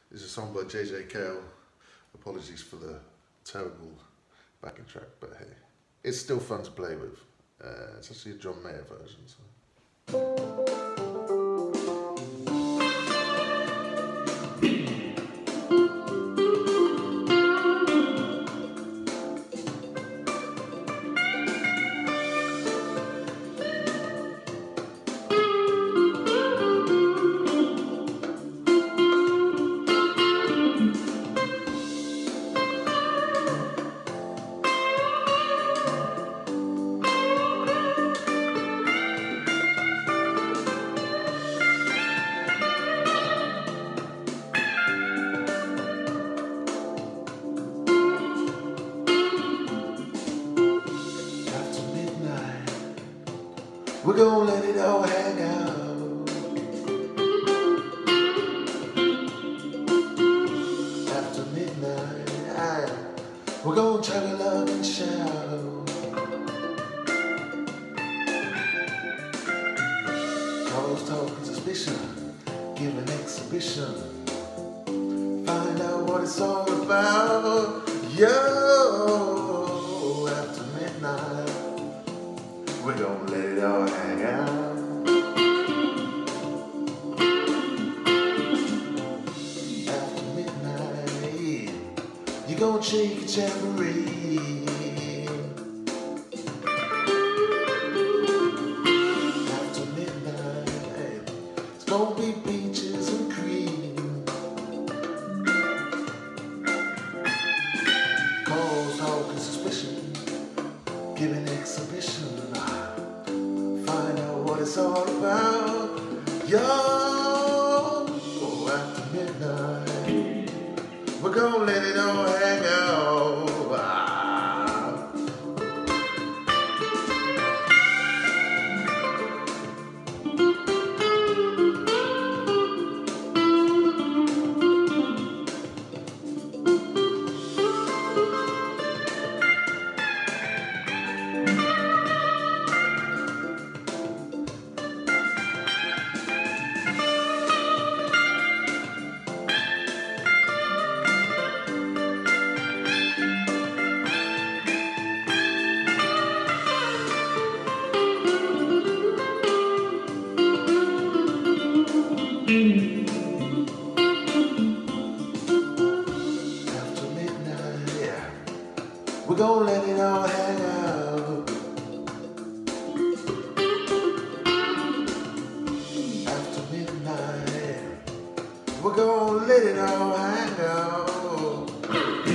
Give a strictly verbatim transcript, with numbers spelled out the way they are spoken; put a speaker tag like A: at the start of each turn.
A: This is a song by J J Cale. Apologies for the terrible backing track, but hey, it's still fun to play with. Uh, it's actually a John Mayer version. So. We're gonna let it all hang out. After midnight, we're gonna chug along and shout. Cause talking suspicion, give an exhibition, find out what it's all about. Yo, after midnight, we're gonna let it all hang out. After midnight, you're gonna shake a tambourine. After midnight, it's gonna be peaches and cream. Cause talking suspicion, give an exhibition, find out what it's all about. Yo, oh, after midnight, we're gonna let it all hang out. Ah. After midnight, yeah, we're gonna let it all hang out. After midnight, we're gonna let it all hang out.